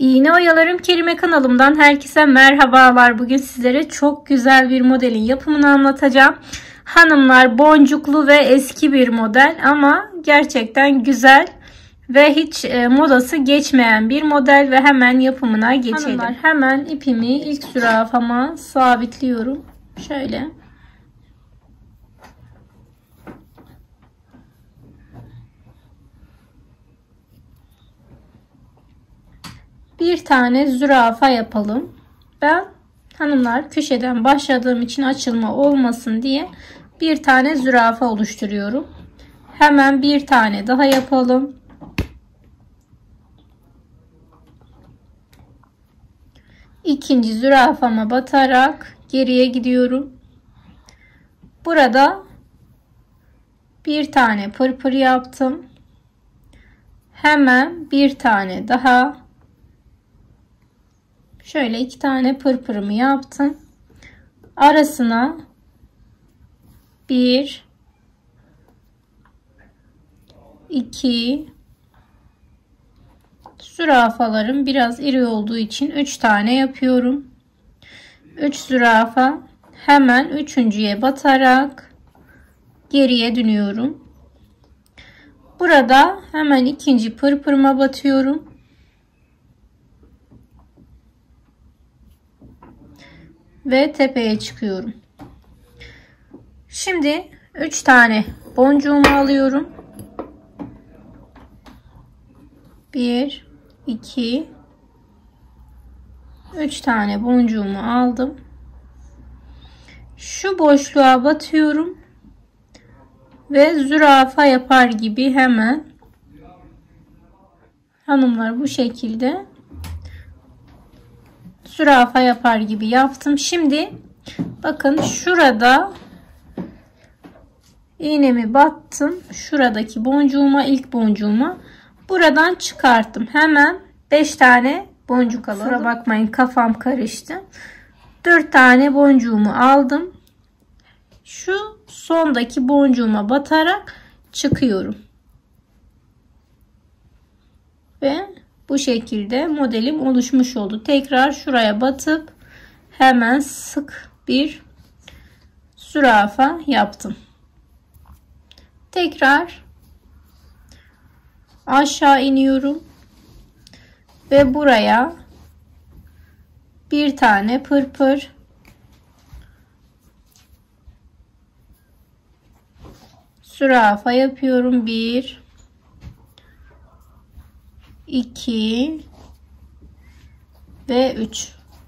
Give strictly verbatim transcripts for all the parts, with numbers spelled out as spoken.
İğne Oyalarım Kerime kanalımdan herkese merhabalar. Bugün sizlere çok güzel bir modelin yapımını anlatacağım. Hanımlar, boncuklu ve eski bir model ama gerçekten güzel ve hiç modası geçmeyen bir model ve hemen yapımına geçelim. Hanımlar, hemen ipimi ilk zürafama sabitliyorum. Şöyle. Bir tane zürafa yapalım. Ben hanımlar köşeden başladığım için açılma olmasın diye bir tane zürafa oluşturuyorum. Hemen bir tane daha yapalım. İkinci zürafama batarak geriye gidiyorum. Burada bir tane pırpır yaptım. Hemen bir tane daha. Şöyle iki tane pırpırımı yaptım. Arasına bir, iki, zürafalarım biraz iri olduğu için üç tane yapıyorum. üç zürafa, hemen üçüncüye batarak geriye dönüyorum. Burada hemen ikinci pırpırıma batıyorum. Ve tepeye çıkıyorum. Şimdi üç tane boncuğumu alıyorum. bir, iki, üç tane boncuğumu aldım. Şu boşluğa batıyorum. Ve zürafa yapar gibi hemen hanımlar bu şekilde zürafa yapar gibi yaptım. Şimdi bakın şurada iğnemi battım. Şuradaki boncuğuma, ilk boncuğuma buradan çıkarttım. Hemen beş tane boncuk alalım. Kusura bakmayın, kafam karıştı. dört tane boncuğumu aldım. Şu sondaki boncuğuma batarak çıkıyorum. Ve bu şekilde modelim oluşmuş oldu. Tekrar şuraya batıp hemen sık bir zürafa yaptım. Tekrar aşağı iniyorum ve buraya bir tane pırpır, zürafa yapıyorum. bir, iki ve üç.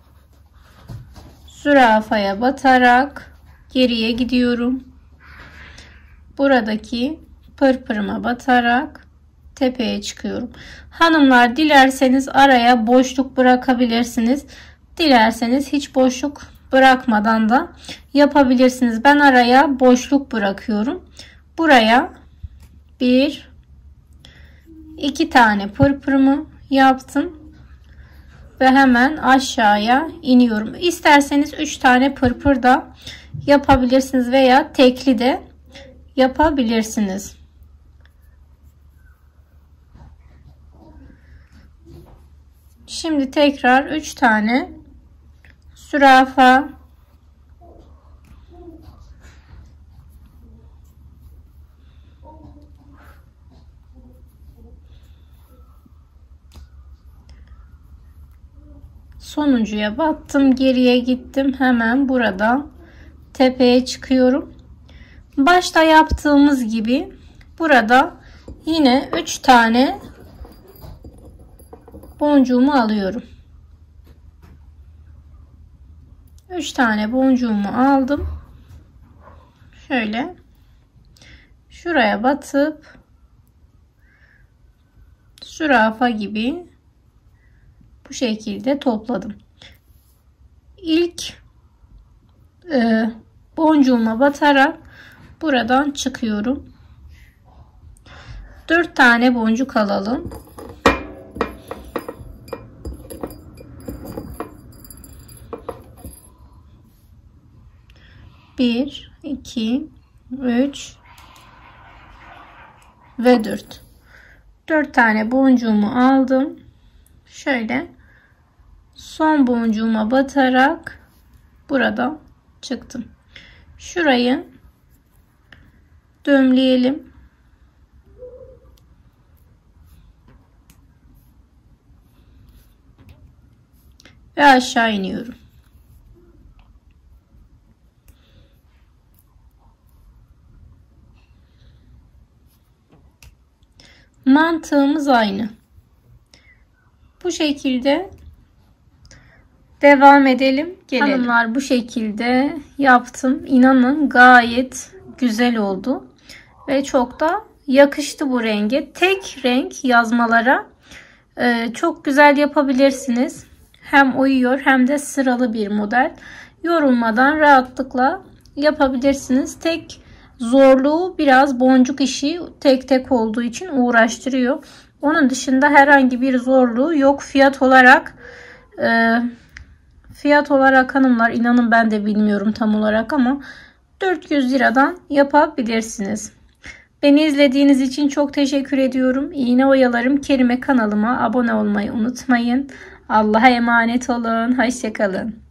Zürafaya batarak geriye gidiyorum. Buradaki pırpırıma batarak tepeye çıkıyorum. Hanımlar, dilerseniz araya boşluk bırakabilirsiniz. Dilerseniz hiç boşluk bırakmadan da yapabilirsiniz. Ben araya boşluk bırakıyorum. Buraya bir, iki tane pırpırımı yaptım ve hemen aşağıya iniyorum. İsterseniz üç tane pırpır da yapabilirsiniz veya tekli de yapabilirsiniz. Şimdi tekrar üç tane zürafa, sonuncuya battım, geriye gittim. Hemen burada tepeye çıkıyorum. Başta yaptığımız gibi burada yine üç tane boncuğumu alıyorum. üç tane boncuğumu aldım. Şöyle şuraya batıp zürafa gibi bu şekilde topladım. İlk e, boncuğuma batarak buradan çıkıyorum. dört tane boncuk alalım. bir, iki, üç ve dört. dört tane boncuğumu aldım. Şöyle son boncuğuma batarak burada çıktım. Şurayı düğümleyelim. Ve aşağı iniyorum. Mantığımız aynı. Bu şekilde devam edelim. Gelelim. Hanımlar, bu şekilde yaptım. İnanın gayet güzel oldu. Ve çok da yakıştı bu renge. Tek renk yazmalara e, çok güzel yapabilirsiniz. Hem uyuyor hem de sıralı bir model. Yorulmadan rahatlıkla yapabilirsiniz. Tek zorluğu biraz boncuk işi, tek tek olduğu için uğraştırıyor. Onun dışında herhangi bir zorluğu yok. Fiyat olarak e, fiyat olarak hanımlar, inanın ben de bilmiyorum tam olarak ama dört yüz liradan yapabilirsiniz. Beni izlediğiniz için çok teşekkür ediyorum. İğne Oyalarım Kerime kanalıma abone olmayı unutmayın. Allah'a emanet olun. Hoşça kalın.